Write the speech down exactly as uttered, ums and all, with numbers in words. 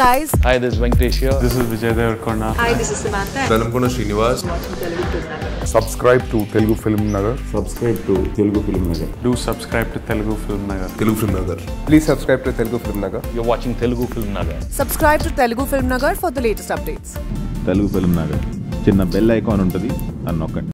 guys. Hi, this is Venkatesh here. This is Vijay. Hi, this is Samantha. Velamkona Srinivas. Subscribe to Telugu Filmnagar. Subscribe to Telugu Filmnagar. Do subscribe to Telugu Filmnagar. Telugu Filmnagar. Please subscribe to Telugu Filmnagar. You're watching Telugu Filmnagar. Subscribe to Telugu Filmnagar for the latest updates. Telugu Filmnagar. చిన్న bell icon ఉంటుంది అన్నొక్కండి.